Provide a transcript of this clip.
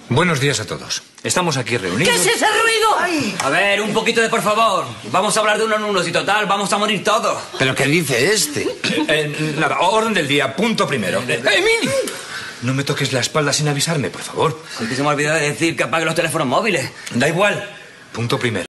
Buenos días a todos. Estamos aquí reunidos... ¿Qué es ese ruido? Ay. A ver, un poquito de por favor. Vamos a hablar de uno en unos y total, vamos a morir todos. ¿Pero qué dice este? Nada, orden del día, punto primero. ¡Emilio! No me toques la espalda sin avisarme, por favor. Es que se me ha olvidado de decir que apague los teléfonos móviles. Da igual. Punto primero.